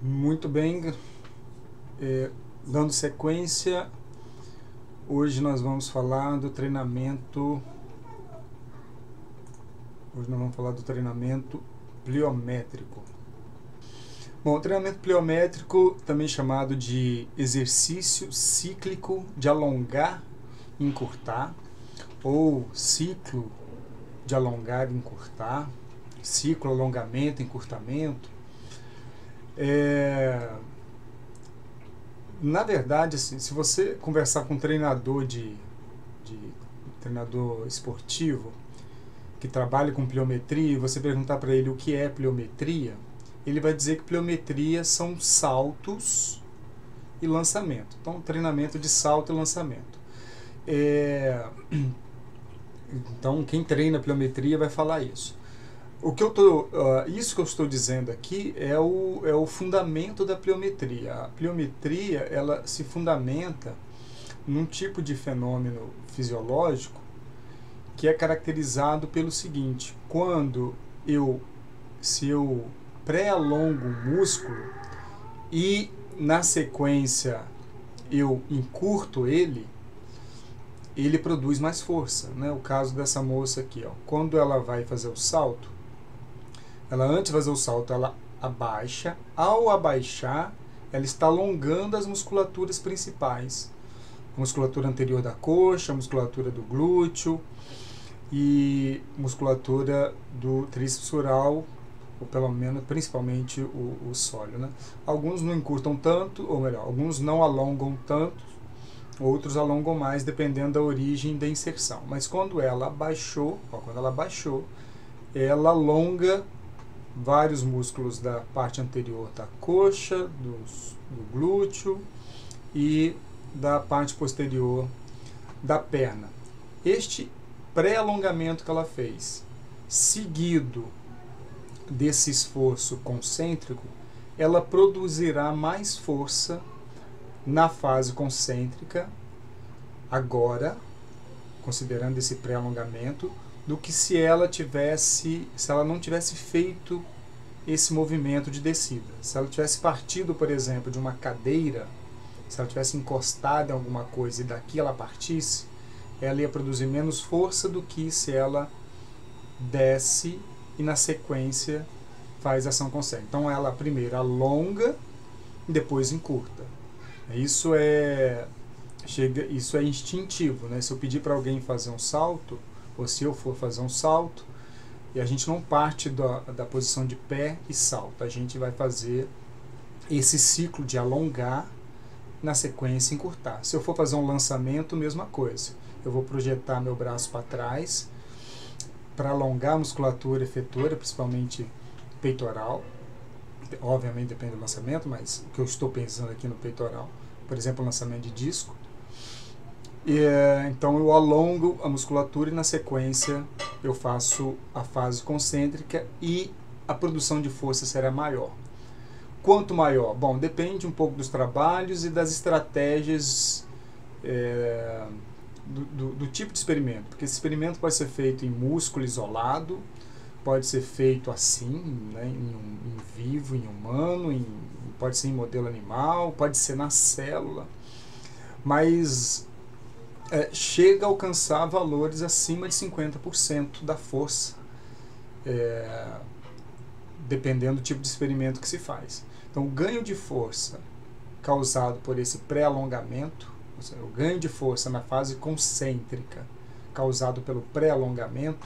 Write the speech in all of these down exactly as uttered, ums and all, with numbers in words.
Muito bem, é, dando sequência, hoje nós vamos falar do treinamento, hoje nós vamos falar do treinamento pliométrico. Bom, o treinamento pliométrico, também chamado de exercício cíclico de alongar e encurtar, ou ciclo de alongar e encurtar, ciclo, alongamento, encurtamento. É, na verdade, assim, se você conversar com um treinador de, de treinador esportivo que trabalha com pliometria e você perguntar para ele o que é pliometria, ele vai dizer que pliometria são saltos e lançamento. Então, treinamento de salto e lançamento. É, então, quem treina pliometria vai falar isso. O que eu tô, uh, isso que eu estou dizendo aqui é o, é o fundamento da pliometria. A pliometria, ela se fundamenta num tipo de fenômeno fisiológico que é caracterizado pelo seguinte: quando eu, se eu pré-alongo um músculo e na sequência eu encurto ele, ele produz mais força, né? O caso dessa moça aqui, ó, quando ela vai fazer o salto, ela antes de fazer o salto, ela abaixa. Ao abaixar, ela está alongando as musculaturas principais. A musculatura anterior da coxa, a musculatura do glúteo e musculatura do tríceps oral, ou pelo menos, principalmente o, o sóleo, né? Alguns não encurtam tanto, ou melhor, alguns não alongam tanto, outros alongam mais, dependendo da origem da inserção. Mas quando ela abaixou, ó, quando ela abaixou, ela alonga vários músculos da parte anterior da coxa, dos, do glúteo e da parte posterior da perna. Este pré-alongamento que ela fez, seguido desse esforço concêntrico, ela produzirá mais força na fase concêntrica, agora, considerando esse pré-alongamento, do que se ela tivesse, se ela não tivesse feito esse movimento de descida. Se ela tivesse partido, por exemplo, de uma cadeira, se ela tivesse encostado em alguma coisa e daqui ela partisse, ela ia produzir menos força do que se ela desce e na sequência faz ação concêntrica. Então ela primeiro alonga e depois encurta. Isso é, chega, isso é instintivo, né? Se eu pedir para alguém fazer um salto, ou se eu for fazer um salto, e a gente não parte da, da posição de pé e salto, a gente vai fazer esse ciclo de alongar, na sequência encurtar. Se eu for fazer um lançamento, mesma coisa. Eu vou projetar meu braço para trás, para alongar a musculatura efetora, principalmente peitoral. Obviamente depende do lançamento, mas o que eu estou pensando aqui no peitoral, por exemplo, lançamento de disco. E, então eu alongo a musculatura e na sequência eu faço a fase concêntrica e a produção de força será maior. Quanto maior? Bom, depende um pouco dos trabalhos e das estratégias é, do, do, do tipo de experimento, porque esse experimento pode ser feito em músculo isolado, pode ser feito assim, né, em, um, em vivo, em humano, em, pode ser em modelo animal, pode ser na célula, mas É, chega a alcançar valores acima de cinquenta por cento da força, é, dependendo do tipo de experimento que se faz. Então, o ganho de força causado por esse pré-alongamento, ou seja, o ganho de força na fase concêntrica causado pelo pré-alongamento,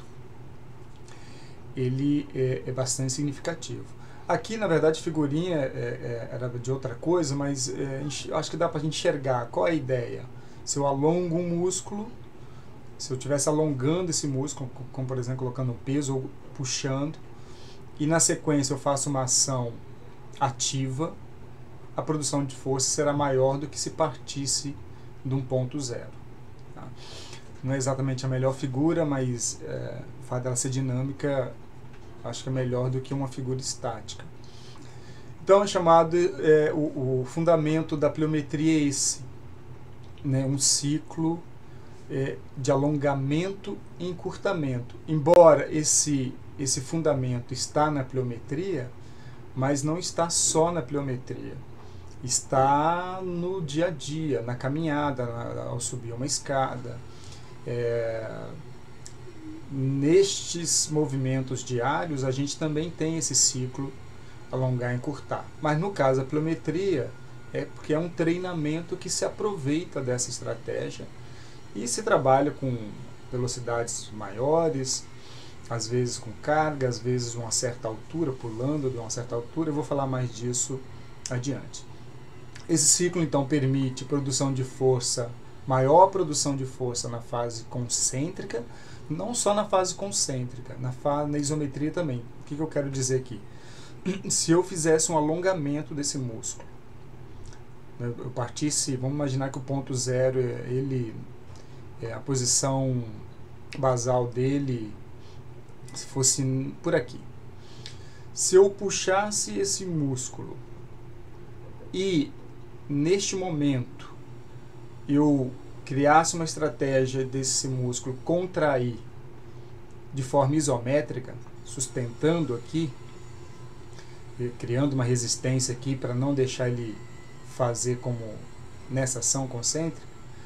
ele é, é bastante significativo. Aqui, na verdade, a figurinha é, é, era de outra coisa, mas é, acho que dá para a gente enxergar qual é a ideia. Se eu alongo um músculo, se eu estivesse alongando esse músculo, como por exemplo colocando um peso ou puxando, e na sequência eu faço uma ação ativa, a produção de força será maior do que se partisse de um ponto zero. Tá? Não é exatamente a melhor figura, mas é, o fato dela ser dinâmica, acho que é melhor do que uma figura estática. Então é chamado, é, o, o fundamento da pliometria é esse. Né, um ciclo é, de alongamento e encurtamento. Embora esse, esse fundamento está na pliometria, mas não está só na pliometria. Está no dia a dia, na caminhada, na, ao subir uma escada. É, nestes movimentos diários, a gente também tem esse ciclo alongar e encurtar. Mas no caso da pliometria, é porque é um treinamento que se aproveita dessa estratégia e se trabalha com velocidades maiores, às vezes com carga, às vezes uma certa altura, pulando de uma certa altura. Eu vou falar mais disso adiante. Esse ciclo então permite produção de força, maior produção de força na fase concêntrica, não só na fase concêntrica, na, fa na isometria também. O que, que eu quero dizer aqui? Se eu fizesse um alongamento desse músculo, eu partisse, vamos imaginar que o ponto zero, ele, é, a posição basal dele se fosse por aqui. Se eu puxasse esse músculo e neste momento eu criasse uma estratégia desse músculo contrair de forma isométrica, sustentando aqui, criando uma resistência aqui para não deixar ele fazer como nessa ação concêntrica,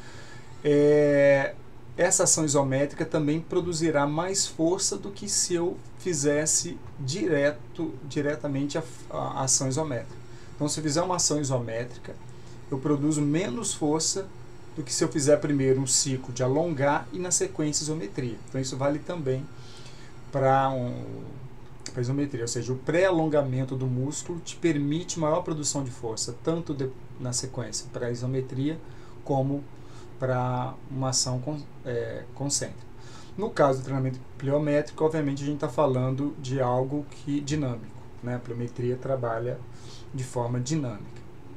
é, essa ação isométrica também produzirá mais força do que se eu fizesse direto, diretamente a, a ação isométrica. Então, se eu fizer uma ação isométrica, eu produzo menos força do que se eu fizer primeiro um ciclo de alongar e na sequência isometria. Então, isso vale também para um, a isometria, ou seja, o pré-alongamento do músculo te permite maior produção de força, tanto de, na sequência para a isometria, como para uma ação con, é, concêntrica. No caso do treinamento pliométrico, obviamente a gente está falando de algo que dinâmico, né? A pliometria trabalha de forma dinâmica.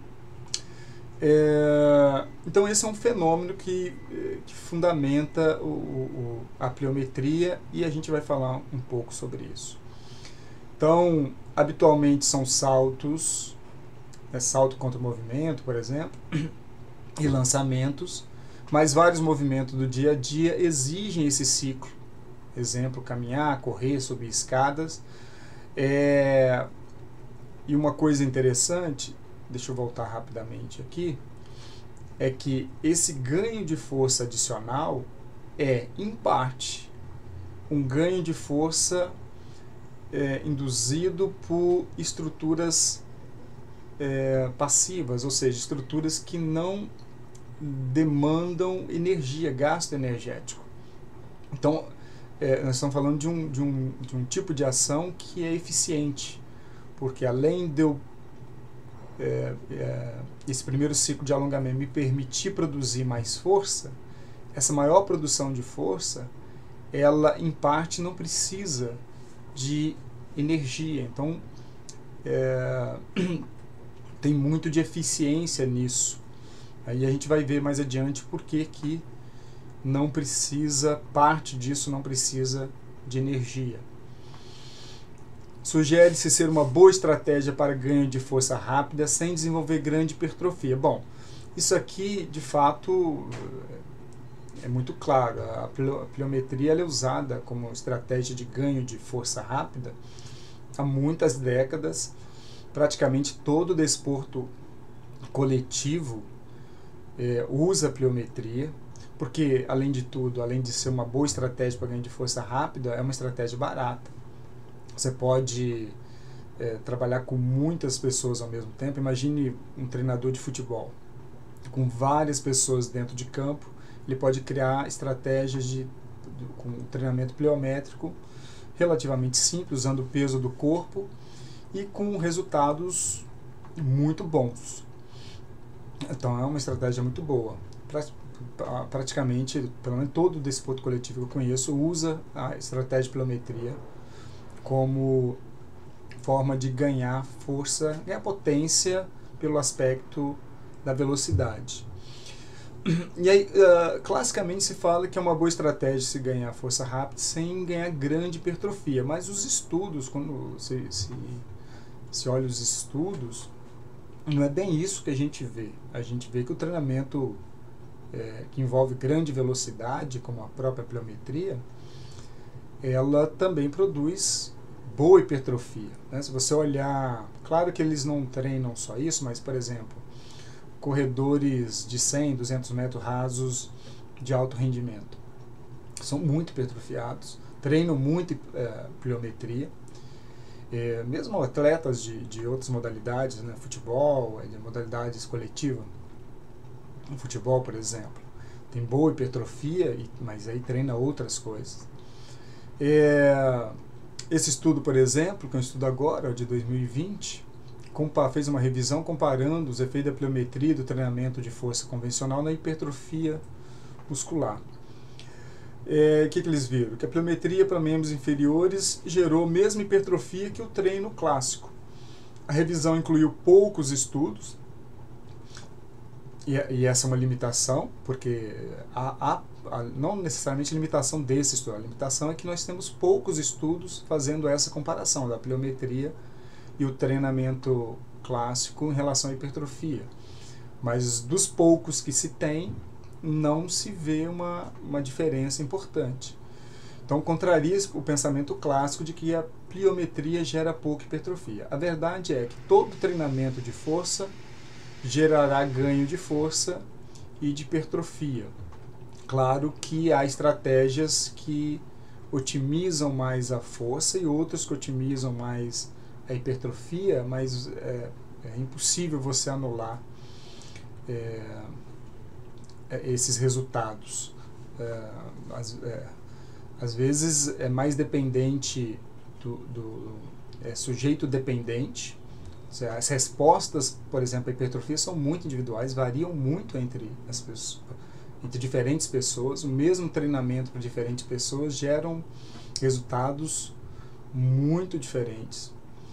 É, então esse é um fenômeno que, que fundamenta o, o, a pliometria e a gente vai falar um pouco sobre isso. Então, habitualmente são saltos, né, salto contra o movimento, por exemplo, e lançamentos, mas vários movimentos do dia a dia exigem esse ciclo. Exemplo, caminhar, correr, subir escadas. É, e uma coisa interessante, deixa eu voltar rapidamente aqui, é que esse ganho de força adicional é, em parte, um ganho de força é, induzido por estruturas é, passivas, ou seja, estruturas que não demandam energia, gasto energético. Então, é, nós estamos falando de um, de, um, de um tipo de ação que é eficiente, porque além de eu É, é, esse primeiro ciclo de alongamento me permitir produzir mais força, essa maior produção de força, ela em parte não precisa de energia. Então, é, tem muito de eficiência nisso. Aí a gente vai ver mais adiante por que que não precisa, parte disso não precisa de energia. Sugere-se ser uma boa estratégia para ganho de força rápida sem desenvolver grande hipertrofia. Bom, isso aqui, de fato, é muito claro. A pliometria ela é usada como estratégia de ganho de força rápida há muitas décadas. Praticamente todo o desporto coletivo é, usa a pliometria, porque, além de tudo, além de ser uma boa estratégia para ganho de força rápida, é uma estratégia barata. Você pode é, trabalhar com muitas pessoas ao mesmo tempo. Imagine um treinador de futebol com várias pessoas dentro de campo. Ele pode criar estratégias de, de, com treinamento pliométrico relativamente simples, usando o peso do corpo e com resultados muito bons. Então é uma estratégia muito boa. Pra, praticamente, pelo menos todo o desporto coletivo que eu conheço usa a estratégia de pliometria como forma de ganhar força, ganhar potência pelo aspecto da velocidade. E aí, uh, classicamente se fala que é uma boa estratégia se ganhar força rápida sem ganhar grande hipertrofia, mas os estudos, quando se, se, se olha os estudos, não é bem isso que a gente vê. A gente vê que o treinamento é, que envolve grande velocidade, como a própria pliometria, ela também produz boa hipertrofia, né? Se você olhar, claro que eles não treinam só isso, mas, por exemplo, corredores de cem, duzentos metros rasos de alto rendimento são muito hipertrofiados, treinam muito é, pliometria. É, mesmo atletas de, de outras modalidades, né, futebol, de modalidades coletivas, no futebol, por exemplo, tem boa hipertrofia, e, mas aí treina outras coisas. É, esse estudo, por exemplo, que eu estudo agora, o de dois mil e vinte, compa, fez uma revisão comparando os efeitos da pliometria e do treinamento de força convencional na hipertrofia muscular. É, que, que eles viram? Que a pliometria para membros inferiores gerou a mesma hipertrofia que o treino clássico. A revisão incluiu poucos estudos, e, e essa é uma limitação, porque há, há, há não necessariamente a limitação desse estudo, a limitação é que nós temos poucos estudos fazendo essa comparação da pliometria e o treinamento clássico em relação à hipertrofia. Mas dos poucos que se tem, não se vê uma, uma diferença importante. Então, contraria o pensamento clássico de que a pliometria gera pouca hipertrofia. A verdade é que todo treinamento de força gerará ganho de força e de hipertrofia. Claro que há estratégias que otimizam mais a força e outras que otimizam mais a hipertrofia, mas é, é impossível você anular é, esses resultados. É, às, é, às vezes é mais dependente do, do é, sujeito dependente. As respostas, por exemplo, à hipertrofia são muito individuais, variam muito entre as pessoas, entre diferentes pessoas. O mesmo treinamento para diferentes pessoas geram resultados muito diferentes.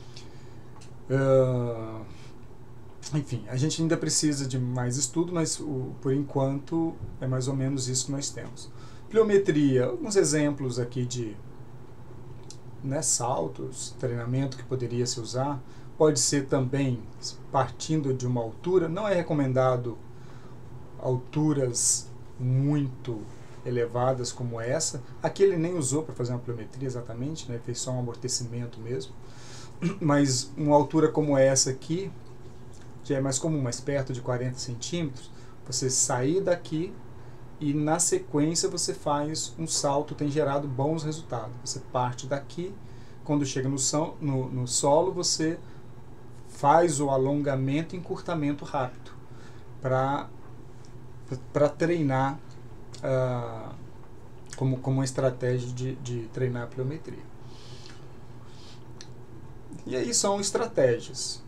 Uh, Enfim, a gente ainda precisa de mais estudo, mas o, por enquanto é mais ou menos isso que nós temos. Pliometria, alguns exemplos aqui de né, saltos, treinamento que poderia se usar. Pode ser também partindo de uma altura, não é recomendado alturas muito elevadas como essa. Aqui ele nem usou para fazer uma pliometria exatamente, né, fez só um amortecimento mesmo. Mas uma altura como essa aqui, já é mais comum, mais perto de quarenta centímetros, você sair daqui e na sequência você faz um salto, tem gerado bons resultados. Você parte daqui, quando chega no, so, no, no solo, você faz o alongamento e encurtamento rápido para para treinar uh, como, como uma estratégia de, de treinar a pliometria. E aí são estratégias.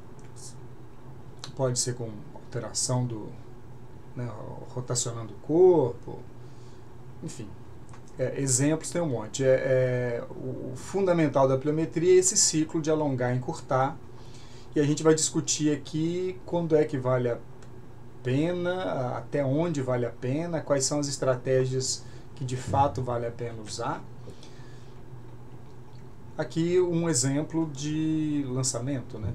Pode ser com alteração do, né, rotacionando o corpo, enfim, é, exemplos tem um monte. É, é, o, o fundamental da pliometria é esse ciclo de alongar e encurtar, e a gente vai discutir aqui quando é que vale a pena, até onde vale a pena, quais são as estratégias que de fato vale a pena usar. Aqui um exemplo de lançamento, né?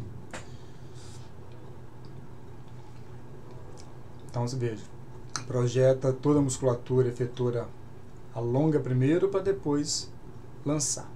Então você veja, projeta toda a musculatura efetora, alonga primeiro para depois lançar.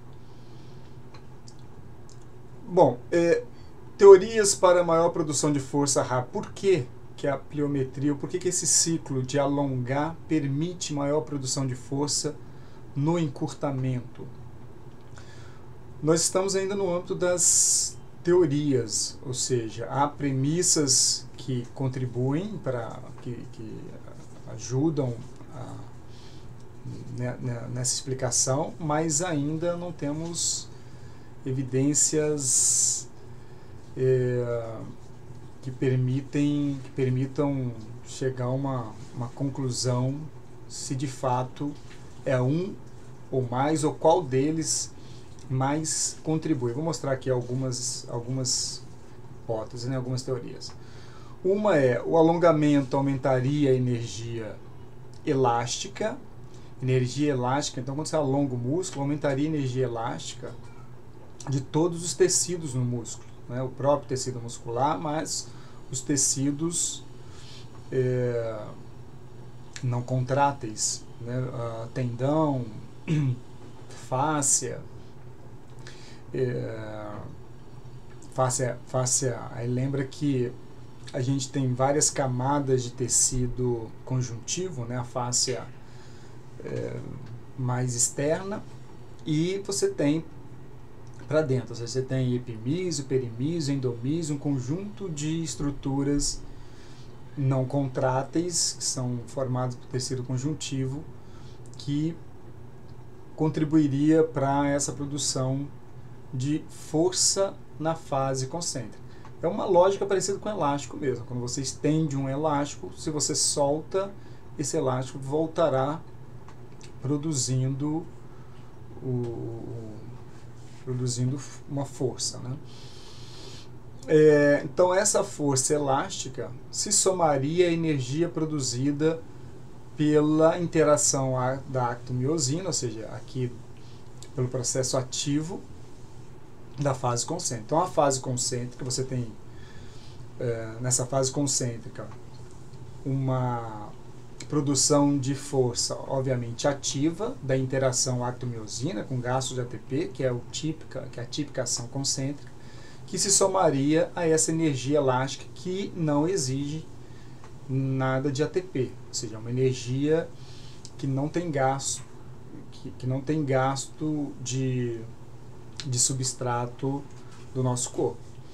Bom, é, teorias para maior produção de força rápida. Por que, que a pliometria, por que, que esse ciclo de alongar permite maior produção de força no encurtamento? Nós estamos ainda no âmbito das teorias, ou seja, há premissas que contribuem para que, que ajudam a, nessa explicação, mas ainda não temos evidências é, que permitem que permitam chegar a uma, uma conclusão se de fato é um ou mais, ou qual deles mais contribui. Vou mostrar aqui algumas, algumas hipóteses, né, algumas teorias. Uma é, o alongamento aumentaria a energia elástica. Energia elástica, então quando você alonga o músculo, aumentaria a energia elástica de todos os tecidos no músculo, né, o próprio tecido muscular, mas os tecidos é, não contráteis, né, tendão, fáscia. é, face, face a, aí lembra que a gente tem várias camadas de tecido conjuntivo, né? A fáscia é, mais externa, e você tem para dentro, você tem epimísio, perimísio, endomísio, um conjunto de estruturas não contráteis, que são formadas por tecido conjuntivo, que contribuiria para essa produção de força na fase concêntrica. É uma lógica parecida com elástico mesmo. Quando você estende um elástico, se você solta, esse elástico voltará produzindo, o, produzindo uma força, né? É, então, essa força elástica se somaria à energia produzida pela interação da actomiosina, ou seja, aqui pelo processo ativo da fase concêntrica. Então, a fase concêntrica, você tem é, nessa fase concêntrica uma produção de força, obviamente, ativa da interação actomiosina com gasto de A T P, que é, o típica, que é a típica ação concêntrica, que se somaria a essa energia elástica que não exige nada de A T P, ou seja, uma energia que não tem gasto, que, que não tem gasto de, de substrato do nosso corpo.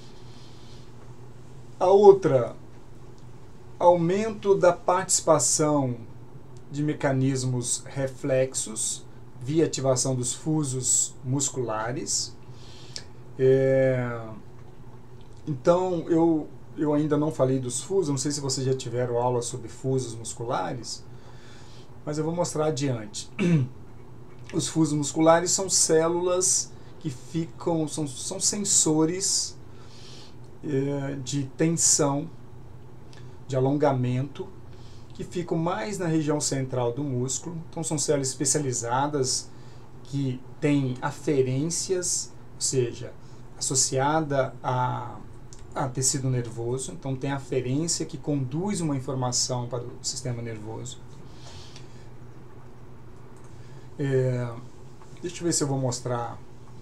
A outra, aumento da participação de mecanismos reflexos via ativação dos fusos musculares. É, então, eu, eu ainda não falei dos fusos, não sei se vocês já tiveram aula sobre fusos musculares, mas eu vou mostrar adiante. Os fusos musculares são células que ficam, são, são sensores é, de tensão, de alongamento, que ficam mais na região central do músculo. Então, são células especializadas que têm aferências, ou seja, associada a, a tecido nervoso. Então, tem aferência que conduz uma informação para o sistema nervoso. É, deixa eu ver se eu vou mostrar.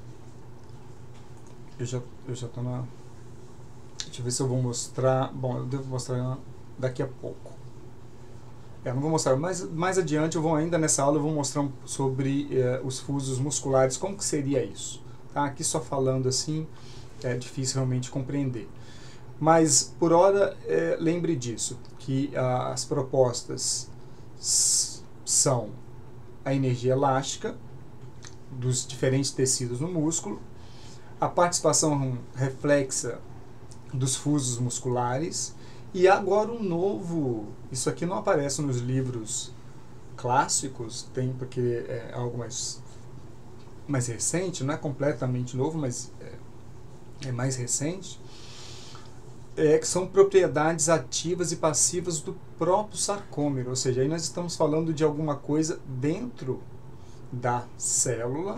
Eu já eu já tô na. Deixa eu ver se eu vou mostrar. Bom, eu devo mostrar daqui a pouco. Eu não vou mostrar, mas mais adiante eu vou ainda nessa aula eu vou mostrar um, sobre eh, os fusos musculares, como que seria isso. Tá? Aqui só falando assim é difícil realmente compreender. Mas por hora eh, lembre disso, que ah, as propostas são a energia elástica dos diferentes tecidos no músculo, a participação reflexa dos fusos musculares, e agora um novo, isso aqui não aparece nos livros clássicos, tem porque é algo mais, mais recente, não é completamente novo, mas é, é mais recente, é, que são propriedades ativas e passivas do próprio sarcômero, ou seja, aí nós estamos falando de alguma coisa dentro da célula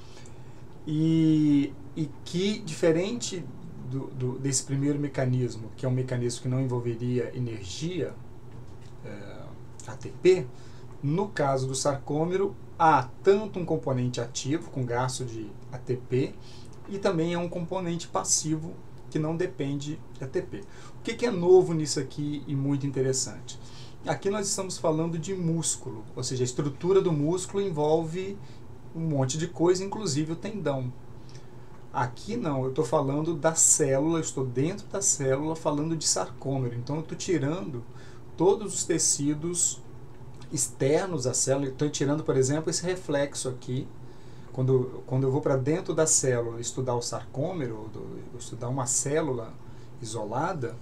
e, e que, diferente Do, do, desse primeiro mecanismo, que é um mecanismo que não envolveria energia, é, A T P, no caso do sarcômero, há tanto um componente ativo, com gasto de A T P, e também é um componente passivo, que não depende de A T P. O que, que é novo nisso aqui e muito interessante? Aqui nós estamos falando de músculo, ou seja, a estrutura do músculo envolve um monte de coisa, inclusive o tendão. Aqui não, eu estou falando da célula, eu estou dentro da célula falando de sarcômero. Então eu estou tirando todos os tecidos externos da célula. Estou tirando, por exemplo, esse reflexo aqui. Quando, quando eu vou para dentro da célula estudar o sarcômero, estudar uma célula isolada,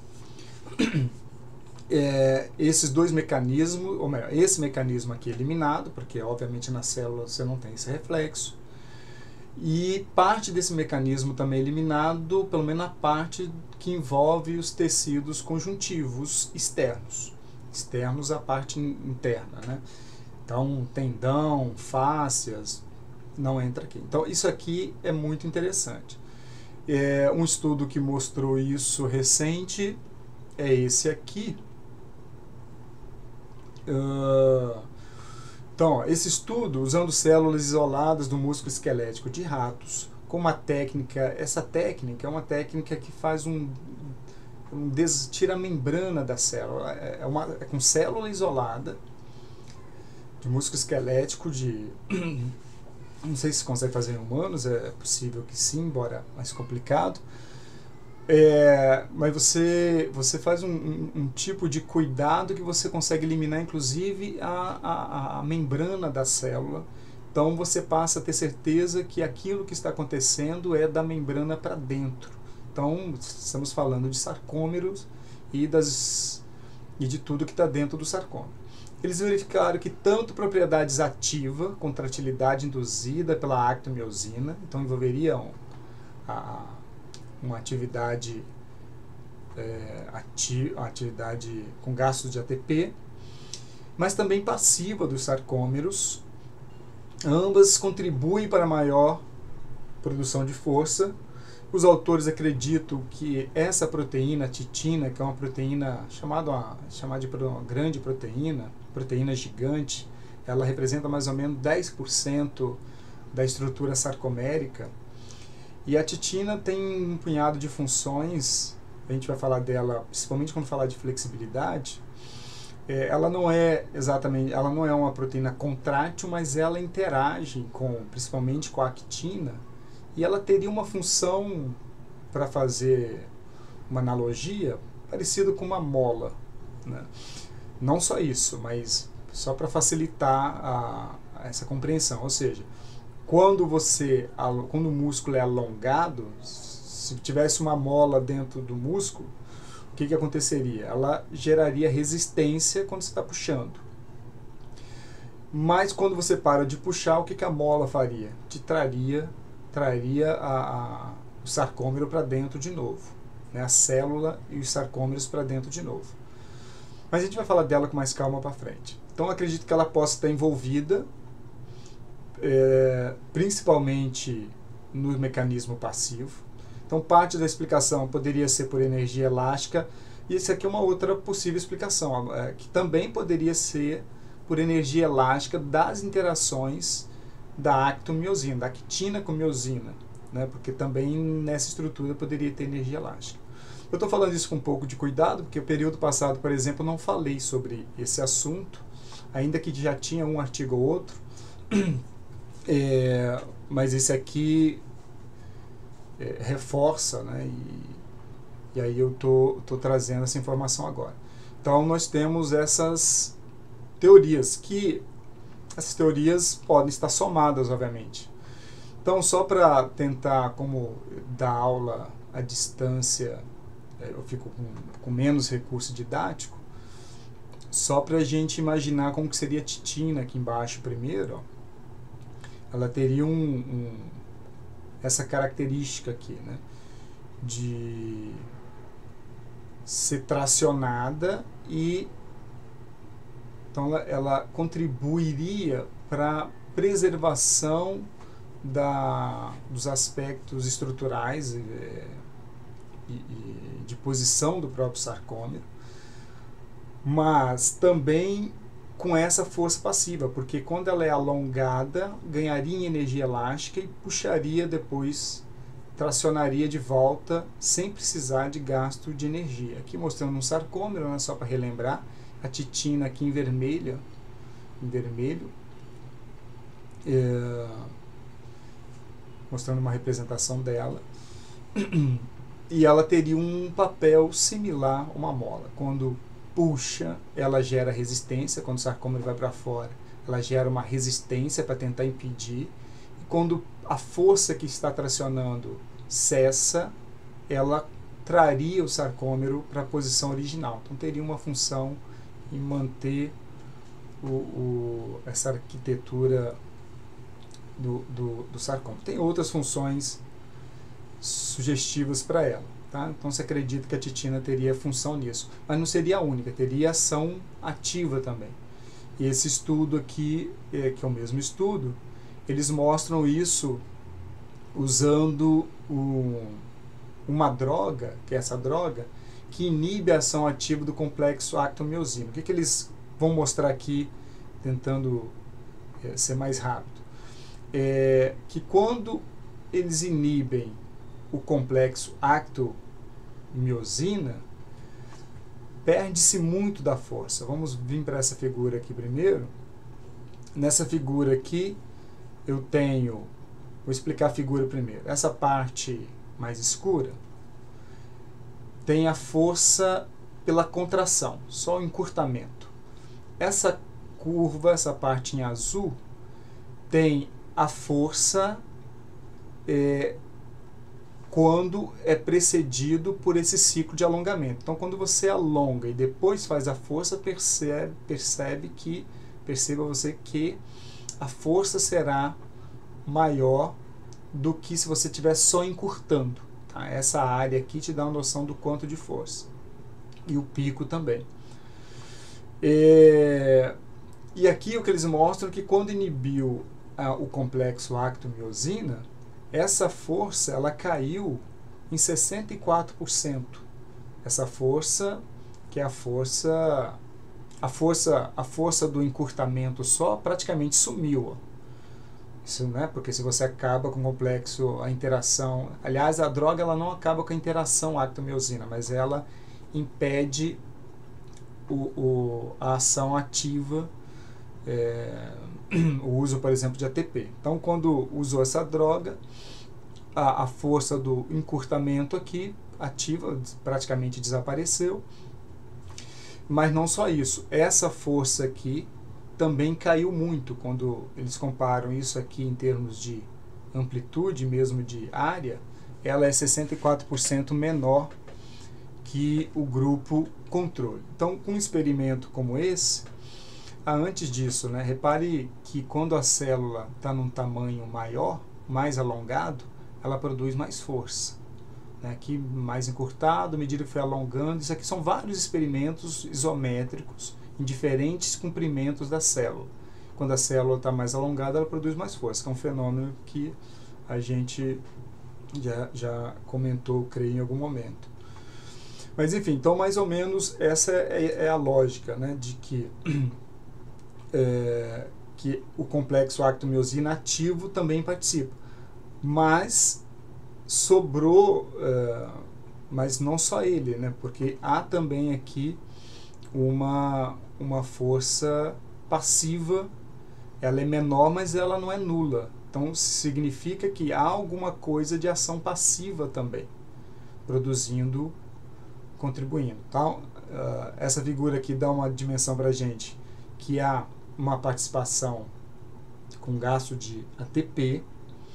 é, esses dois mecanismos, ou melhor, esse mecanismo aqui é eliminado, porque obviamente na célula você não tem esse reflexo. E parte desse mecanismo também é eliminado, pelo menos a parte que envolve os tecidos conjuntivos externos. Externos à parte interna, né? Então, tendão, fáscias, não entra aqui. Então, isso aqui é muito interessante. É, um estudo que mostrou isso recente é esse aqui. Uh, Então, esse estudo, usando células isoladas do músculo esquelético de ratos, com uma técnica, essa técnica é uma técnica que faz um, um des, tira a membrana da célula, é, uma, é com célula isolada, de músculo esquelético, de, não sei se consegue fazer em humanos, é possível que sim, embora mais complicado, é, mas você, você faz um, um, um tipo de cuidado que você consegue eliminar inclusive a, a, a membrana da célula. Então você passa a ter certeza que aquilo que está acontecendo é da membrana para dentro. Então estamos falando de sarcômeros e, das, e de tudo que está dentro do sarcômero. Eles verificaram que tanto propriedades ativas, contratilidade induzida pela actomiosina, então envolveriam a, uma atividade, é, ati, atividade com gastos de A T P, mas também passiva dos sarcômeros. Ambas contribuem para a maior produção de força. Os autores acreditam que essa proteína, a titina, que é uma proteína chamada, uma, chamada de uma grande proteína, proteína gigante, ela representa mais ou menos dez por cento da estrutura sarcomérica. E a titina tem um punhado de funções, a gente vai falar dela principalmente quando falar de flexibilidade. É, ela não é exatamente, ela não é uma proteína contrátil, mas ela interage com, principalmente com a actina, e ela teria uma função, para fazer uma analogia, parecida com uma mola, né? Não só isso, mas só para facilitar a, a essa compreensão, ou seja, quando você, quando o músculo é alongado, se tivesse uma mola dentro do músculo, o que que aconteceria? Ela geraria resistência quando você está puxando. Mas quando você para de puxar, o que que a mola faria? Te traria, traria a, a, o sarcômero para dentro de novo, né? A célula e os sarcômeros para dentro de novo. Mas a gente vai falar dela com mais calma para frente. Então eu acredito que ela possa estar envolvida, é, principalmente no mecanismo passivo. Então parte da explicação poderia ser por energia elástica, e isso aqui é uma outra possível explicação, é, que também poderia ser por energia elástica das interações da actomiosina, da actina com miosina, né? Porque também nessa estrutura poderia ter energia elástica. Eu estou falando isso com um pouco de cuidado, porque o período passado, por exemplo, eu não falei sobre esse assunto, ainda que já tinha um artigo ou outro, é, mas esse aqui é, reforça, né? E, e aí eu tô, tô trazendo essa informação agora. Então nós temos essas teorias, que essas teorias podem estar somadas, obviamente. Então, só para tentar, como dar aula à distância, eu fico com, com menos recurso didático, só para a gente imaginar como que seria a titina aqui embaixo primeiro, ó. Ela teria um, um, essa característica aqui, né, de ser tracionada, e então ela, ela contribuiria para a preservação da, dos aspectos estruturais é, e, e de posição do próprio sarcômero, mas também com essa força passiva, porque quando ela é alongada, ganharia em energia elástica e puxaria depois, tracionaria de volta sem precisar de gasto de energia. Aqui mostrando um sarcômero, né, só para relembrar, a titina aqui em vermelho, em vermelho, é, mostrando uma representação dela, e ela teria um papel similar a uma mola. Quando puxa, ela gera resistência, quando o sarcômero vai para fora, ela gera uma resistência para tentar impedir, e quando a força que está tracionando cessa, ela traria o sarcômero para a posição original. Então teria uma função em manter o, o, essa arquitetura do, do, do sarcômero. Tem outras funções sugestivas para ela, tá? Então se acredita que a titina teria função nisso, mas não seria a única, teria ação ativa também. E esse estudo aqui, é, que é o mesmo estudo, eles mostram isso usando um, uma droga, que é essa droga, que inibe a ação ativa do complexo actomiosina. O que, que eles vão mostrar aqui, tentando é, ser mais rápido? É que quando eles inibem o complexo acto-miosina, perde-se muito da força. Vamos vir para essa figura aqui primeiro. Nessa figura aqui, eu tenho... Vou explicar a figura primeiro. Essa parte mais escura tem a força pela contração, só o encurtamento. Essa curva, essa parte em azul, tem a força é, quando é precedido por esse ciclo de alongamento. Então, quando você alonga e depois faz a força, percebe, percebe que, perceba você que a força será maior do que se você estiver só encurtando. Tá? Essa área aqui te dá uma noção do quanto de força. E o pico também. É, e aqui o que eles mostram é que quando inibiu ah, o complexo acto-miosina, essa força ela caiu em sessenta e quatro por cento. Essa força, que é a força, a força, a força do encurtamento só, praticamente sumiu. Isso, né? Porque se você acaba com o complexo, a interação... Aliás, a droga ela não acaba com a interação acto-miosina, mas ela impede o, o, a ação ativa, é, o uso, por exemplo, de A T P. Então, quando usou essa droga, a, a força do encurtamento aqui ativa praticamente desapareceu. Mas não só isso, essa força aqui também caiu muito quando eles comparam isso aqui em termos de amplitude, mesmo de área, ela é sessenta e quatro por cento menor que o grupo controle. Então, com um experimento como esse, ah, antes disso, né, repare que quando a célula está num tamanho maior, mais alongado, ela produz mais força. Né, aqui mais encurtado, à medida que foi alongando, isso aqui são vários experimentos isométricos em diferentes comprimentos da célula. Quando a célula está mais alongada, ela produz mais força, que é um fenômeno que a gente já, já comentou, creio, em algum momento. Mas enfim, então mais ou menos essa é, é a lógica, né, de que, é, que o complexo acto-miosina ativo também participa. Mas sobrou, é, mas não só ele, né, porque há também aqui uma, uma força passiva, ela é menor, mas ela não é nula. Então significa que há alguma coisa de ação passiva também, produzindo, contribuindo. Então, uh, essa figura aqui dá uma dimensão para a gente que há uma participação com gasto de A T P,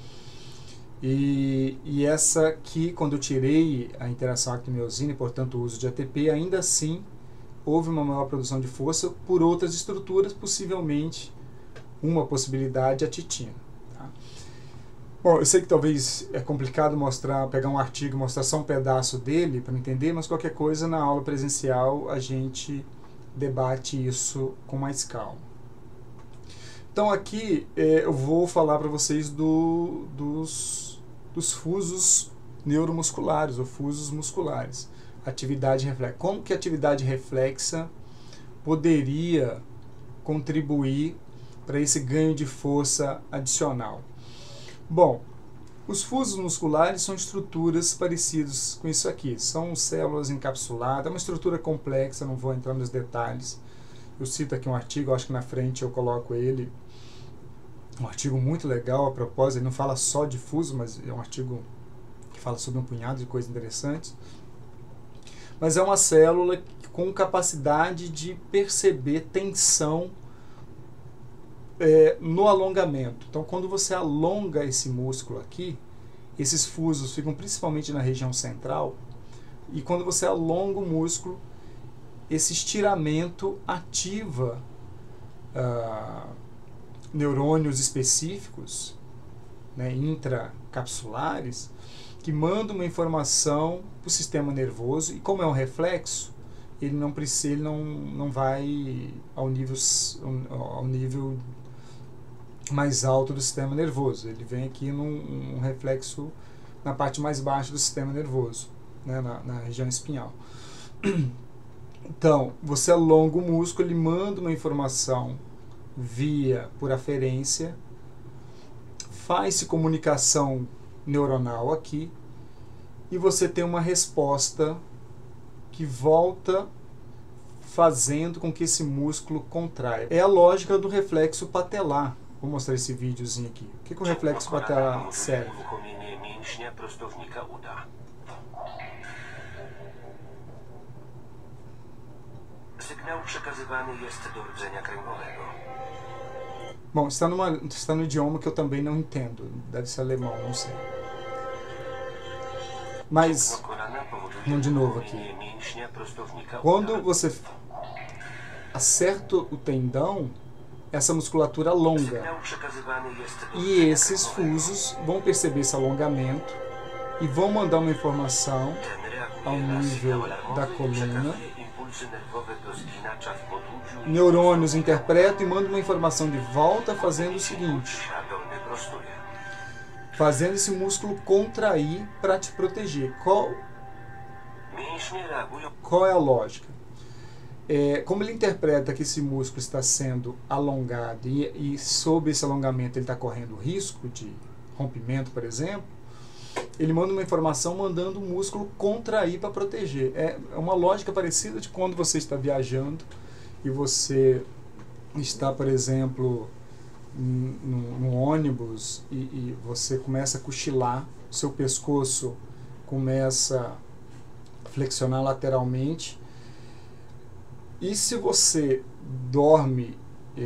e, e essa aqui, quando eu tirei a interação acto-miosina e, portanto, o uso de A T P, ainda assim houve uma maior produção de força por outras estruturas, possivelmente uma possibilidade a titina. Tá? Bom, eu sei que talvez é complicado mostrar, pegar um artigo e mostrar só um pedaço dele para entender, mas qualquer coisa na aula presencial a gente debate isso com mais calma. Então aqui é, eu vou falar para vocês do, dos, dos fusos neuromusculares ou fusos musculares. Atividade reflexa. Como que a atividade reflexa poderia contribuir para esse ganho de força adicional? Bom, os fusos musculares são estruturas parecidas com isso aqui. São células encapsuladas, é uma estrutura complexa, não vou entrar nos detalhes. Eu cito aqui um artigo, acho que na frente eu coloco ele. Um artigo muito legal, a propósito, ele não fala só de fuso, mas é um artigo que fala sobre um punhado de coisas interessantes. Mas é uma célula com capacidade de perceber tensão é, no alongamento. Então, quando você alonga esse músculo aqui, esses fusos ficam principalmente na região central, e quando você alonga o músculo, esse estiramento ativa ah, neurônios específicos, né, intracapsulares, que mandam uma informação para o sistema nervoso, e como é um reflexo, ele não precisa, ele não, não vai ao nível, ao nível mais alto do sistema nervoso, ele vem aqui num um reflexo na parte mais baixa do sistema nervoso, né, na, na região espinhal. Então, você alonga o músculo, ele manda uma informação via por aferência, faz-se comunicação neuronal aqui, e você tem uma resposta que volta fazendo com que esse músculo contraia. É a lógica do reflexo patelar. Vou mostrar esse videozinho aqui. O que, que o reflexo patelar serve? Sygnał przekazywany jest do rdzenia kręgowego. Bom, está, numa, está no idioma que eu também não entendo. Deve ser alemão, não sei. Mas, vamos de novo aqui. Quando você acerta o tendão, essa musculatura alonga. E esses fusos vão perceber esse alongamento e vão mandar uma informação ao nível da coluna. Neurônios interpretam e mandam uma informação de volta fazendo o seguinte: fazendo esse músculo contrair para te proteger. Qual, qual é a lógica? É, como ele interpreta que esse músculo está sendo alongado e, e sob esse alongamento ele está correndo risco de rompimento, por exemplo, ele manda uma informação mandando o músculo contrair para proteger. É uma lógica parecida de quando você está viajando e você está, por exemplo, no ônibus e, e você começa a cochilar, seu pescoço começa a flexionar lateralmente. E se você dorme é,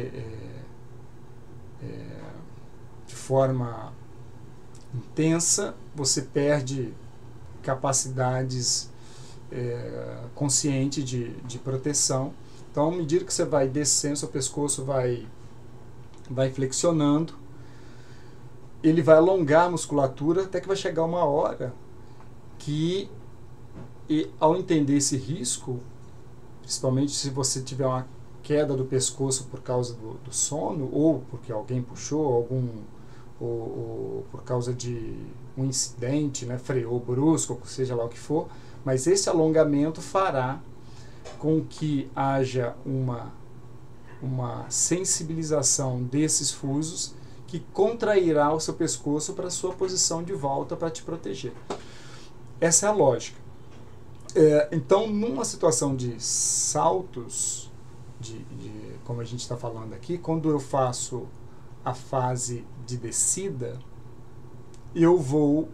é, de forma intensa, você perde capacidades é, conscientes de, de proteção. Então, à medida que você vai descendo, seu pescoço vai, vai flexionando, ele vai alongar a musculatura até que vai chegar uma hora que, e, ao entender esse risco, principalmente se você tiver uma queda do pescoço por causa do, do sono, ou porque alguém puxou, algum, ou, ou por causa de um incidente, né, freou brusco, ou seja lá o que for, mas esse alongamento fará com que haja uma, uma sensibilização desses fusos que contrairá o seu pescoço para a sua posição de volta para te proteger. Essa é a lógica. É, então, numa situação de saltos, de, de, como a gente está falando aqui, quando eu faço a fase de descida, eu vou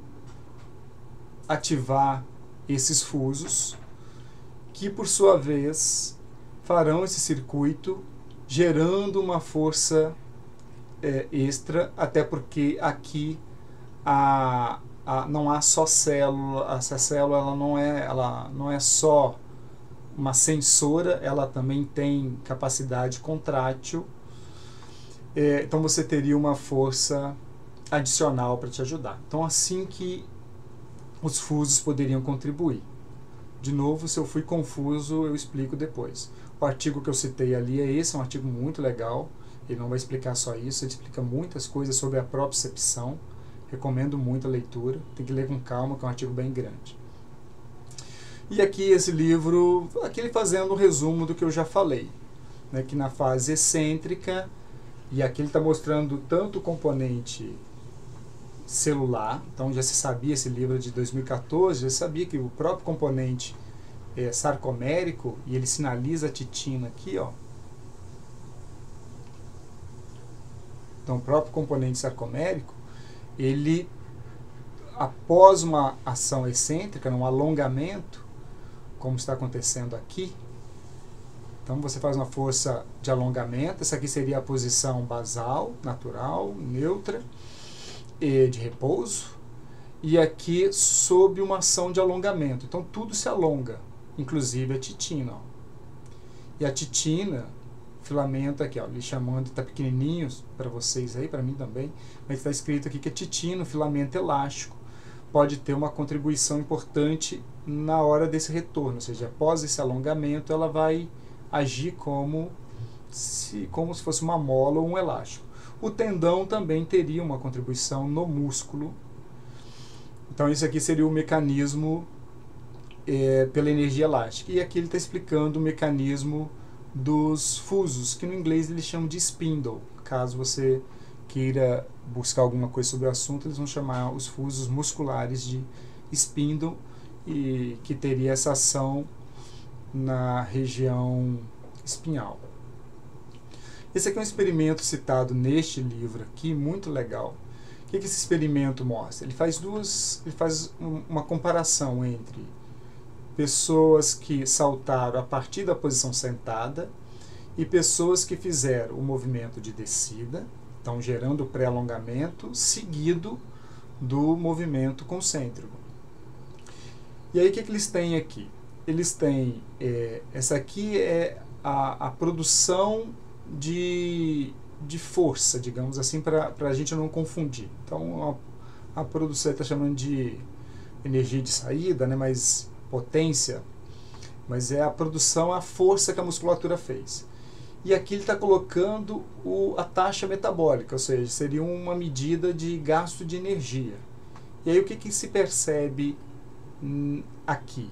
ativar esses fusos, que por sua vez farão esse circuito, gerando uma força é, extra, até porque aqui a Ah, não há só célula, essa célula ela não, é, ela não é só uma sensora, ela também tem capacidade contrátil, é, então você teria uma força adicional para te ajudar. Então assim que os fusos poderiam contribuir. De novo, se eu fui confuso, eu explico depois. O artigo que eu citei ali é esse, é um artigo muito legal, ele não vai explicar só isso, ele explica muitas coisas sobre a propriocepção. Recomendo muito a leitura, tem que ler com calma, que é um artigo bem grande. E aqui esse livro, aqui ele fazendo um resumo do que eu já falei, né, que na fase excêntrica, e aqui ele está mostrando tanto o componente celular, então já se sabia, esse livro de dois mil e quatorze, já sabia que o próprio componente é, sarcomérico, e ele sinaliza a titina aqui, ó. Então o próprio componente sarcomérico, ele, após uma ação excêntrica, um alongamento, como está acontecendo aqui, então você faz uma força de alongamento, essa aqui seria a posição basal, natural, neutra, e de repouso, e aqui sob uma ação de alongamento. Então tudo se alonga, inclusive a titina. Ó. E a titina, filamento aqui, ó, ele chamando, está pequenininho para vocês aí, para mim também, mas está escrito aqui que a titina, filamento elástico, pode ter uma contribuição importante na hora desse retorno, ou seja, após esse alongamento ela vai agir como se, como se fosse uma mola ou um elástico. O tendão também teria uma contribuição no músculo, então isso aqui seria o mecanismo é, pela energia elástica, e aqui ele está explicando o mecanismo dos fusos, que no inglês eles chamam de spindle, caso você queira buscar alguma coisa sobre o assunto, eles vão chamar os fusos musculares de Spindle, e que teria essa ação na região espinhal. Esse aqui é um experimento citado neste livro aqui, muito legal. O que, que esse experimento mostra? Ele faz duas, ele faz um, uma comparação entre pessoas que saltaram a partir da posição sentada e pessoas que fizeram o movimento de descida, então gerando o pré-alongamento, seguido do movimento concêntrico. E aí o que, que eles têm aqui? Eles têm, é, essa aqui é a, a produção de, de força, digamos assim, para a gente não confundir. Então a, a produção está chamando de energia de saída, né, mas potência, mas é a produção, a força que a musculatura fez. E aqui ele está colocando o, a taxa metabólica, ou seja, seria uma medida de gasto de energia. E aí o que, que se percebe hum, aqui?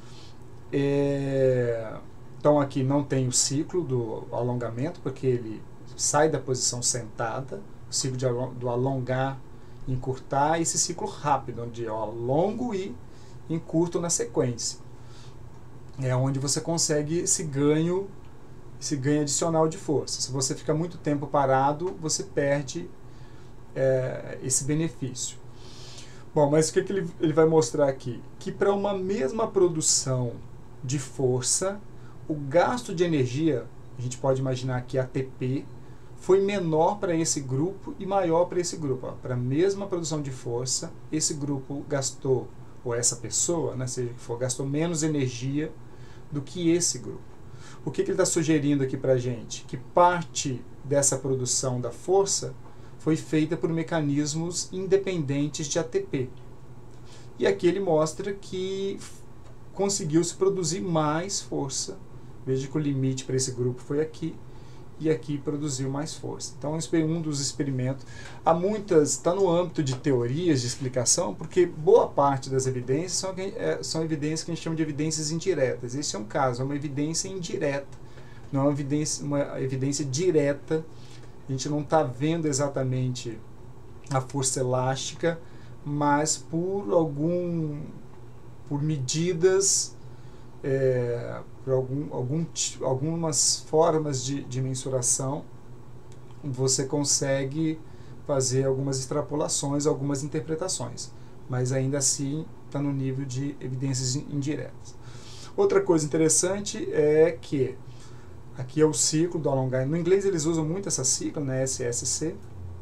É, então aqui não tem o ciclo do alongamento, porque ele sai da posição sentada, o ciclo de, do alongar, encurtar, esse ciclo rápido, onde eu alongo e encurto na sequência. É onde você consegue esse ganho, esse ganho adicional de força. Se você fica muito tempo parado, você perde é, esse benefício. Bom, mas o que, que ele, ele vai mostrar aqui? Que para uma mesma produção de força, o gasto de energia, a gente pode imaginar que A T P, foi menor para esse grupo e maior para esse grupo. Para a mesma produção de força, esse grupo gastou, ou essa pessoa, né, seja que for, gastou menos energia do que esse grupo. O que, que ele está sugerindo aqui para a gente? Que parte dessa produção da força foi feita por mecanismos independentes de A T P. E aqui ele mostra que conseguiu-se produzir mais força. Veja que o limite para esse grupo foi aqui, e aqui produziu mais força. Então, um dos experimentos, há muitas, está no âmbito de teorias de explicação, porque boa parte das evidências são, é, são evidências que a gente chama de evidências indiretas. Esse é um caso, é uma evidência indireta, não é uma evidência, uma evidência direta. A gente não está vendo exatamente a força elástica, mas por algum, por medidas, é, por algum, algum, algumas formas de, de mensuração, você consegue fazer algumas extrapolações, algumas interpretações, mas ainda assim está no nível de evidências indiretas. Outra coisa interessante é que aqui é o ciclo do alongar. No inglês eles usam muito essa sigla, né, S S C.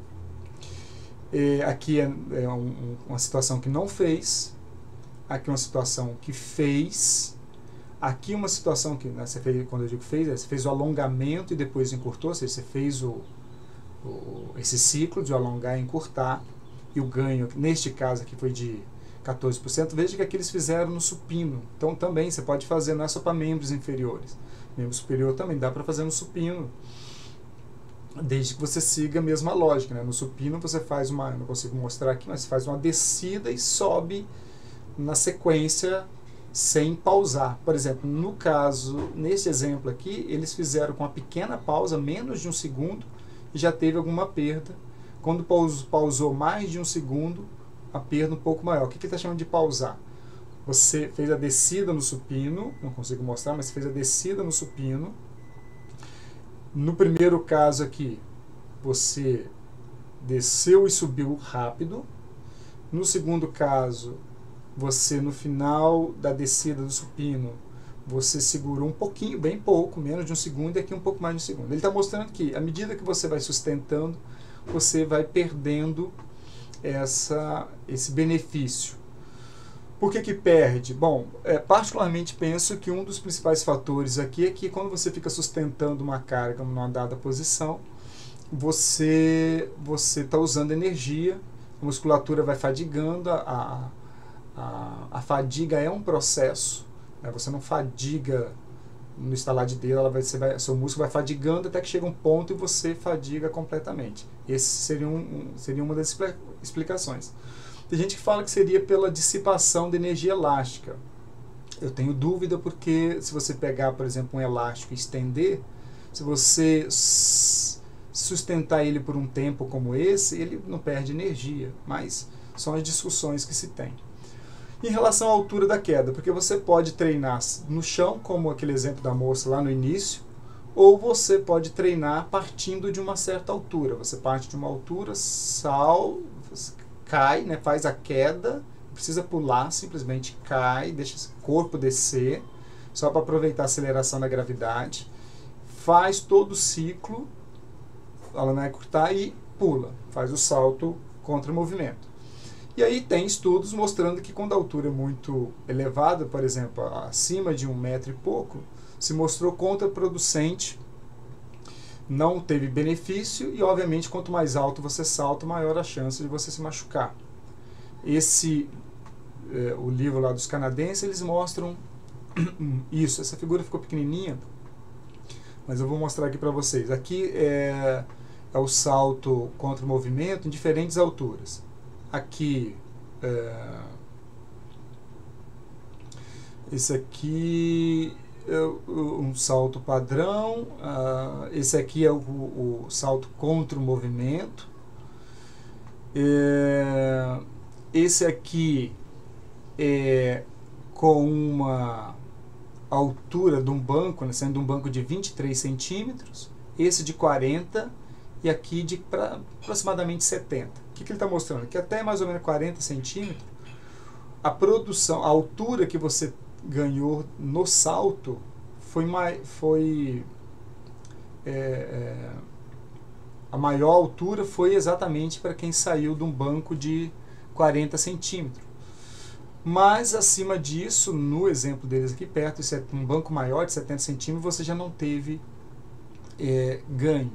E aqui é, é um, uma situação que não fez, aqui uma situação que fez, aqui uma situação que, né, você fez, quando eu digo fez, é, você fez o alongamento e depois encurtou, ou seja, você fez o, o, esse ciclo de alongar e encurtar, e o ganho, neste caso aqui, foi de quatorze por cento. Veja que aqui eles fizeram no supino, então também você pode fazer, não é só para membros inferiores, membro superior também dá para fazer no supino, desde que você siga a mesma lógica, né? No supino você faz uma, não consigo mostrar aqui, mas você faz uma descida e sobe na sequência sem pausar. Por exemplo, no caso, nesse exemplo aqui, eles fizeram com uma pequena pausa, menos de um segundo, e já teve alguma perda. Quando pausou mais de um segundo, a perda um pouco maior. O que ele está chamando de pausar? Você fez a descida no supino, não consigo mostrar, mas fez a descida no supino. No primeiro caso aqui, você desceu e subiu rápido. No segundo caso, você no final da descida do supino, você segurou um pouquinho, bem pouco, menos de um segundo, e aqui um pouco mais de um segundo. Ele está mostrando que, à medida que você vai sustentando, você vai perdendo essa, esse benefício. Por que que perde? Bom, é, particularmente penso que um dos principais fatores aqui é que quando você fica sustentando uma carga numa dada posição, você você está usando energia, a musculatura vai fadigando, a, a, a fadiga é um processo, né? Você não fadiga no estalar de dedo, ela vai, você vai, seu músculo vai fadigando até que chega um ponto e você fadiga completamente. Esse seria, um, um, seria uma das explicações. Tem gente que fala que seria pela dissipação de energia elástica. Eu tenho dúvida porque se você pegar, por exemplo, um elástico e estender, se você sustentar ele por um tempo como esse, ele não perde energia, mas são as discussões que se tem. Em relação à altura da queda, porque você pode treinar no chão, como aquele exemplo da moça lá no início, ou você pode treinar partindo de uma certa altura. Você parte de uma altura, sal, cai, né, faz a queda, não precisa pular, simplesmente cai, deixa o corpo descer, só para aproveitar a aceleração da gravidade, faz todo o ciclo, ela vai encurtar e pula, faz o salto contra o movimento. E aí tem estudos mostrando que quando a altura é muito elevada, por exemplo, acima de um metro e pouco, se mostrou contraproducente, não teve benefício e, obviamente, quanto mais alto você salta, maior a chance de você se machucar. Esse, é, o livro lá dos canadenses, eles mostram isso. Essa figura ficou pequenininha, mas eu vou mostrar aqui para vocês. Aqui é, é o salto contra o movimento em diferentes alturas. Aqui, é, esse aqui é um salto padrão, uh, esse aqui é o, o salto contra o movimento, é, esse aqui é com uma altura de um banco, né, sendo um banco de vinte e três centímetros, esse de quarenta e aqui de pra, aproximadamente setenta. O que, que ele está mostrando? Que até mais ou menos quarenta centímetros, a produção, a altura que você ganhou no salto foi, foi é, é, a maior altura foi exatamente para quem saiu de um banco de quarenta centímetros. Mas acima disso, no exemplo deles aqui perto, um banco maior de setenta centímetros, você já não teve é, ganho.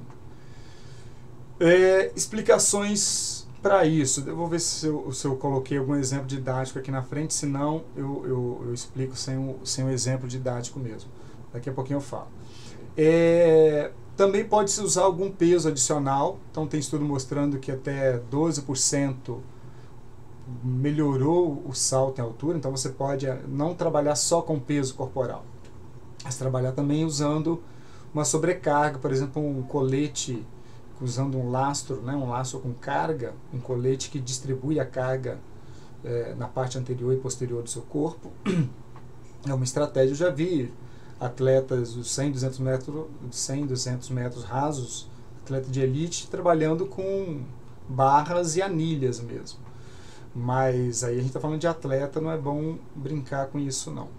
É, explicações para isso, eu vou ver se eu, se eu coloquei algum exemplo didático aqui na frente, senão eu, eu, eu explico sem o, sem o exemplo didático mesmo. Daqui a pouquinho eu falo. É, também pode-se usar algum peso adicional, então tem estudo mostrando que até doze por cento melhorou o salto em altura, então você pode não trabalhar só com peso corporal, mas trabalhar também usando uma sobrecarga, por exemplo, um colete usando um lastro, né, um laço com carga, um colete que distribui a carga é, na parte anterior e posterior do seu corpo. É uma estratégia. Eu já vi atletas dos cem, duzentos metros, cem, duzentos metros rasos, atleta de elite, trabalhando com barras e anilhas mesmo. Mas aí a gente está falando de atleta, não é bom brincar com isso não.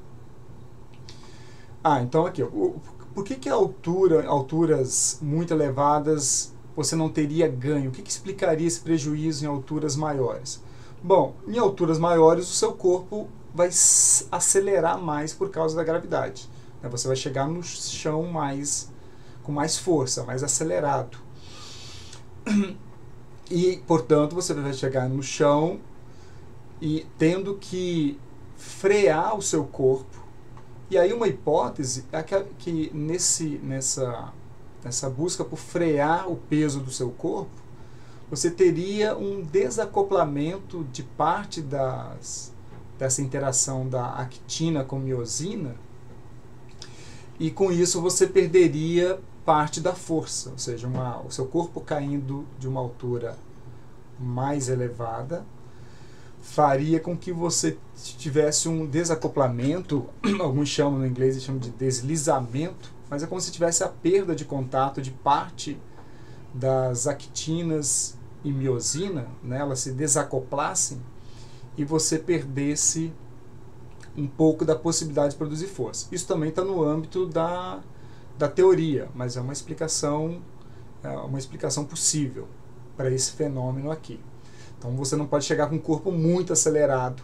Ah, então aqui, o, por que que a altura, alturas muito elevadas você não teria ganho? O que que explicaria esse prejuízo em alturas maiores? Bom, em alturas maiores o seu corpo vai acelerar mais por causa da gravidade. Você vai chegar no chão mais, com mais força, mais acelerado. E, portanto, você vai chegar no chão e tendo que frear o seu corpo. E aí uma hipótese é que, que nesse, nessa, nessa busca por frear o peso do seu corpo, você teria um desacoplamento de parte das, dessa interação da actina com miosina, e com isso você perderia parte da força, ou seja, uma, o seu corpo caindo de uma altura mais elevada faria com que você tivesse um desacoplamento, alguns chamam no inglês e chamam de deslizamento, mas é como se tivesse a perda de contato de parte das actinas e miosina, né, elas se desacoplassem e você perdesse um pouco da possibilidade de produzir força. Isso também está no âmbito da, da teoria, mas é uma explicação, é uma explicação possível para esse fenômeno aqui. Então você não pode chegar com o corpo muito acelerado,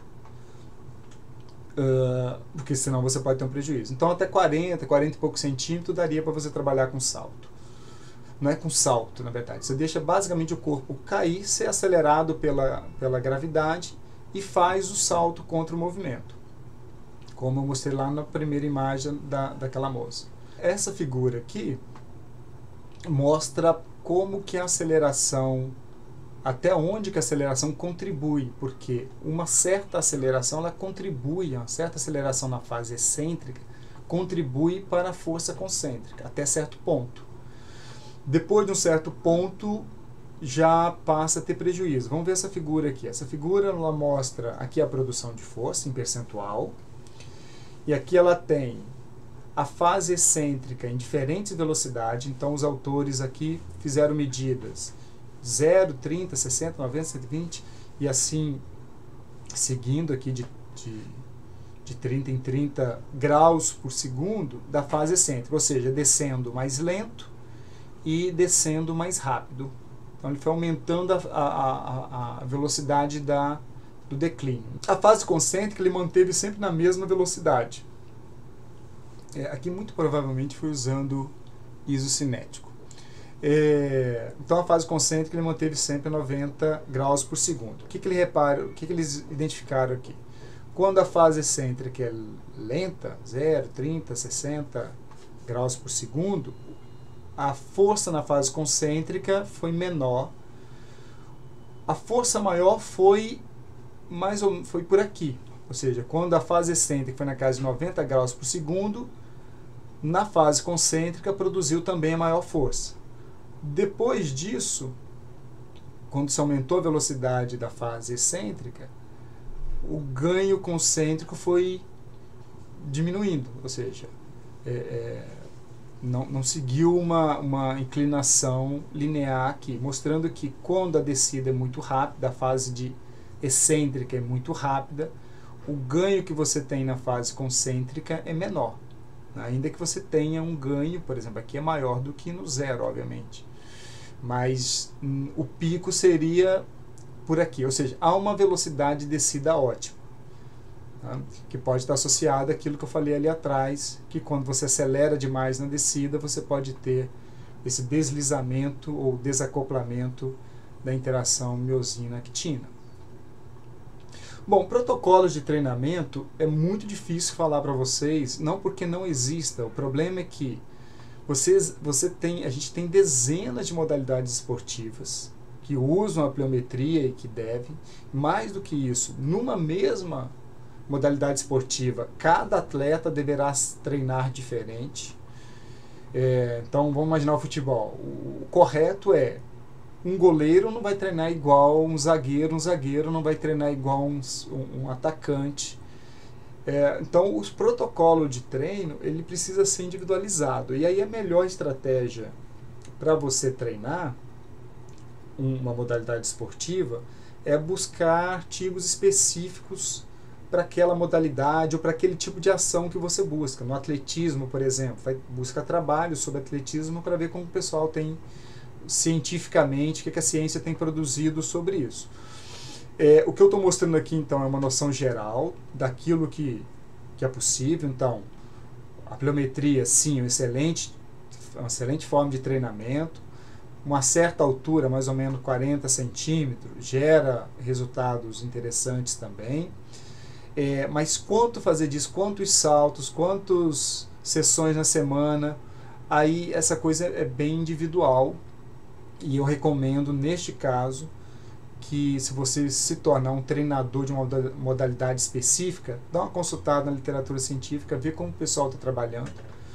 uh, porque senão você pode ter um prejuízo. Então até quarenta, quarenta e poucos centímetros daria para você trabalhar com salto. Não é com salto, na verdade. Você deixa basicamente o corpo cair, ser acelerado pela, pela gravidade e faz o salto contra o movimento, como eu mostrei lá na primeira imagem da, daquela moça. Essa figura aqui mostra como que a aceleração, até onde que a aceleração contribui, porque uma certa aceleração, ela contribui, uma certa aceleração na fase excêntrica, contribui para a força concêntrica, até certo ponto. Depois de um certo ponto, já passa a ter prejuízo. Vamos ver essa figura aqui. Essa figura ela mostra aqui a produção de força em percentual, e aqui ela tem a fase excêntrica em diferentes velocidades. Então os autores aqui fizeram medidas zero, trinta, sessenta, noventa, cento e vinte e assim seguindo aqui de, de, de trinta em trinta graus por segundo da fase excêntrica, ou seja, descendo mais lento e descendo mais rápido. Então ele foi aumentando a, a, a, a velocidade da, do declínio. A fase concêntrica ele manteve sempre na mesma velocidade. É, aqui muito provavelmente foi usando isocinético. É, então a fase concêntrica ele manteve sempre noventa graus por segundo. O que, que, ele repara, o que, que eles identificaram aqui? Quando a fase excêntrica é lenta, zero, trinta, sessenta graus por segundo, a força na fase concêntrica foi menor. A força maior foi, mais ou, foi por aqui. Ou seja, quando a fase excêntrica foi na casa de noventa graus por segundo, na fase concêntrica produziu também a maior força. Depois disso, quando se aumentou a velocidade da fase excêntrica, o ganho concêntrico foi diminuindo, ou seja, é, é, não, não seguiu uma, uma inclinação linear aqui, mostrando que quando a descida é muito rápida, a fase de excêntrica é muito rápida, o ganho que você tem na fase concêntrica é menor. Ainda que você tenha um ganho, por exemplo, aqui é maior do que no zero, obviamente. Mas hum, o pico seria por aqui, ou seja, há uma velocidade de descida ótima, tá? Que pode estar associada àquilo que eu falei ali atrás, que quando você acelera demais na descida, você pode ter esse deslizamento ou desacoplamento da interação miosina-actina. Bom, protocolos de treinamento é muito difícil falar para vocês, não porque não exista, o problema é que vocês, você tem, a gente tem dezenas de modalidades esportivas que usam a pliometria e que devem. Mais do que isso, numa mesma modalidade esportiva, cada atleta deverá treinar diferente. É, então, vamos imaginar o futebol. O correto é, um goleiro não vai treinar igual um zagueiro, um zagueiro não vai treinar igual um, um, um atacante. É, então, os protocolos de treino, ele precisa ser individualizado. E aí a melhor estratégia para você treinar uma modalidade esportiva é buscar artigos específicos para aquela modalidade ou para aquele tipo de ação que você busca. No atletismo, por exemplo, vai buscar trabalho sobre atletismo para ver como o pessoal tem cientificamente, o que, que a ciência tem produzido sobre isso. É, o que eu estou mostrando aqui, então, é uma noção geral daquilo que, que é possível. Então, a pliometria, sim, é uma excelente, uma excelente forma de treinamento. Uma certa altura, mais ou menos quarenta centímetros, gera resultados interessantes também. É, mas quanto fazer disso, quantos saltos, quantas sessões na semana, aí essa coisa é bem individual. E eu recomendo, neste caso, que se você se tornar um treinador de uma modalidade específica, dá uma consultada na literatura científica, vê como o pessoal está trabalhando,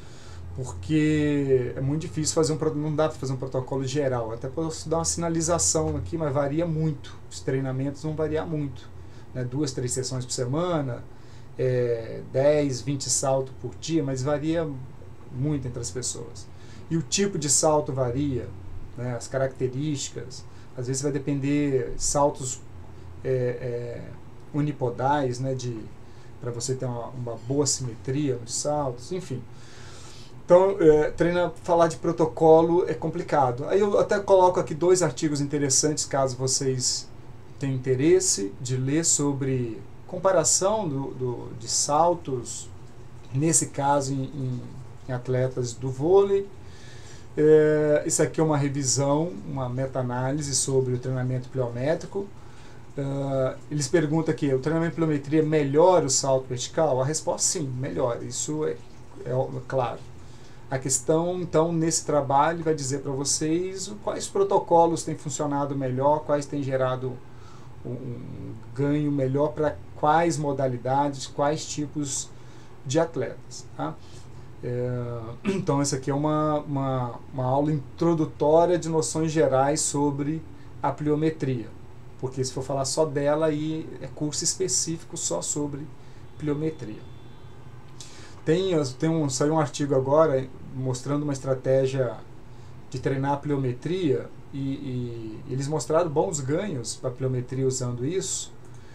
porque é muito difícil fazer um não dá para fazer um protocolo geral. Até posso dar uma sinalização aqui, mas varia muito. Os treinamentos vão variar muito, né? Duas, três sessões por semana, é, dez, vinte saltos por dia, mas varia muito entre as pessoas. E o tipo de salto varia, né? As características, às vezes vai depender saltos é, é, unipodais, né? De para você ter uma, uma boa simetria nos saltos, enfim. Então, é, treina, falar de protocolo é complicado. Aí eu até coloco aqui dois artigos interessantes, caso vocês tenham interesse de ler sobre comparação do, do, de saltos, nesse caso em, em, em atletas do vôlei. É, isso aqui é uma revisão, uma meta-análise sobre o treinamento pliométrico. Uh, eles perguntam aqui, o treinamento de pliometria melhora o salto vertical? A resposta sim, melhora, isso é, é, é claro. A questão, então, nesse trabalho vai dizer para vocês quais protocolos têm funcionado melhor, quais têm gerado um, um ganho melhor para quais modalidades, quais tipos de atletas. Tá? É, então, essa aqui é uma, uma, uma aula introdutória de noções gerais sobre a pliometria, porque se for falar só dela, aí é curso específico só sobre pliometria. Tem, tem um, saiu um artigo agora mostrando uma estratégia de treinar a pliometria e, e eles mostraram bons ganhos para a pliometria usando isso,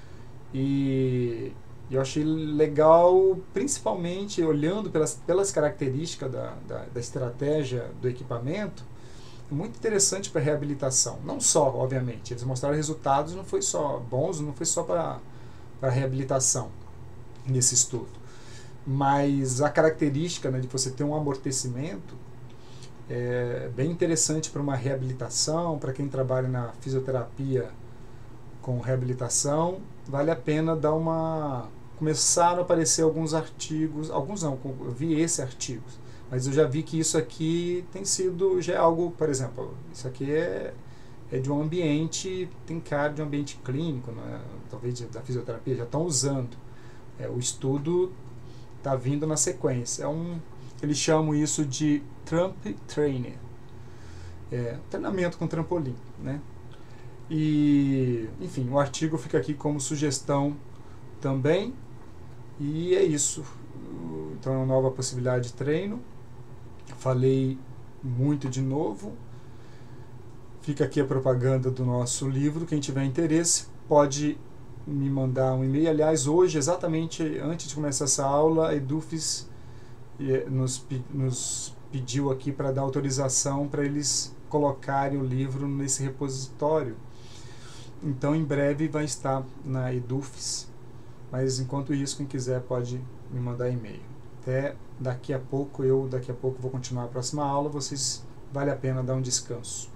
e eu achei legal, principalmente olhando pelas, pelas características da, da, da estratégia do equipamento, muito interessante para reabilitação. Não só, obviamente, eles mostraram resultados, não foi só bons, não foi só para para reabilitação nesse estudo, mas a característica, né, de você ter um amortecimento é bem interessante para uma reabilitação, para quem trabalha na fisioterapia com reabilitação, vale a pena dar uma... Começaram a aparecer alguns artigos, alguns não, eu vi esse artigo, mas eu já vi que isso aqui tem sido, já é algo, por exemplo, isso aqui é, é de um ambiente, tem cara de um ambiente clínico, né, talvez da fisioterapia, já estão usando. É, o estudo está vindo na sequência. É um, eles chamam isso de Trump Trainer, é, treinamento com trampolim, né? E, enfim, o artigo fica aqui como sugestão também. E é isso. Então é uma nova possibilidade de treino. Falei muito de novo. Fica aqui a propaganda do nosso livro. Quem tiver interesse pode me mandar um e-mail. Aliás, hoje, exatamente antes de começar essa aula, a Edufis nos, nos pediu aqui para dar autorização para eles colocarem o livro nesse repositório. Então, em breve vai estar na Edufis. Mas, enquanto isso, quem quiser pode me mandar e-mail. Até daqui a pouco, eu daqui a pouco vou continuar a próxima aula. Vocês, vale a pena dar um descanso.